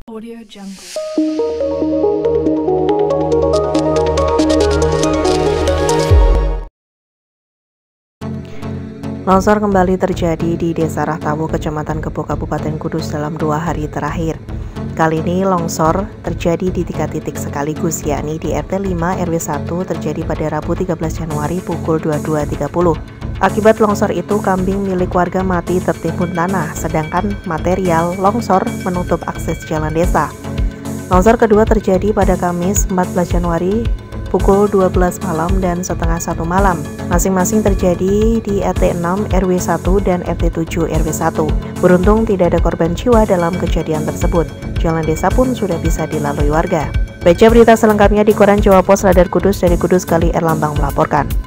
Audio Jungle. Longsor kembali terjadi di Desa Rahtawu, Kecamatan Kebo, Kabupaten Kudus dalam 2 hari terakhir. Kali ini longsor terjadi di 3 titik sekaligus, yakni di RT 5 RW 1 terjadi pada Rabu 13 Januari pukul 22.30. Akibat longsor itu, kambing milik warga mati tertimbun tanah, sedangkan material longsor menutup akses jalan desa. Longsor kedua terjadi pada Kamis 14 Januari pukul 12 malam dan setengah 1 malam. Masing-masing terjadi di RT 6 RW 1 dan RT 7 RW 1. Beruntung tidak ada korban jiwa dalam kejadian tersebut. Jalan desa pun sudah bisa dilalui warga. Baca berita selengkapnya di koran Jawa Pos Radar Kudus. Dari Kudus, Gali Erlambang melaporkan.